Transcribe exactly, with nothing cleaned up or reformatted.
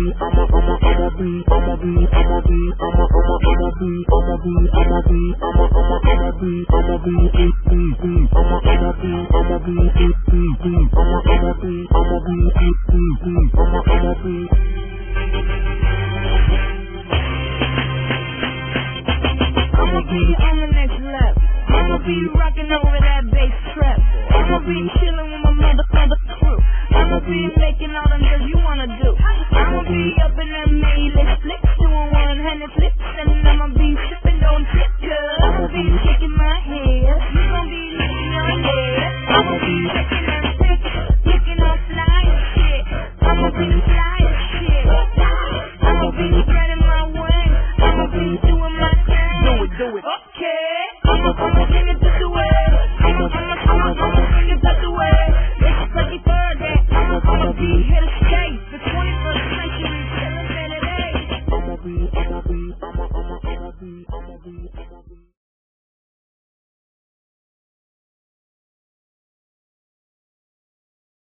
I'ma, I'ma, I'ma be, I'ma be, I'ma be, I'ma, I'ma, I'ma be, I'ma be, I'ma be, I'ma, I'ma, I'ma be, I'ma be, be, be, be, I'ma, I'ma be, I'ma be, be, be, be, I'ma, I'ma be, I'ma be, be, be, be, I'ma, I'ma be. I'ma be on the next level. I'ma be rocking over that bass trap. I'ma be chilling with my mother, mother crew. I'ma be making all them girls you wanna do. I'ma be up in that Mayless flicks, doing one-handed flips, and I'ma be sipping on tip, cause I'ma be shaking my head. You gon' be looking on there. I'ma be shaking them tits, looking all fly as shit. I'ma be fly as shit. I'ma be spreading my wings. I'ma be doing my thing. Do it, do it. Okay. I'ma, I'ma bring it to the way. I'ma, I'ma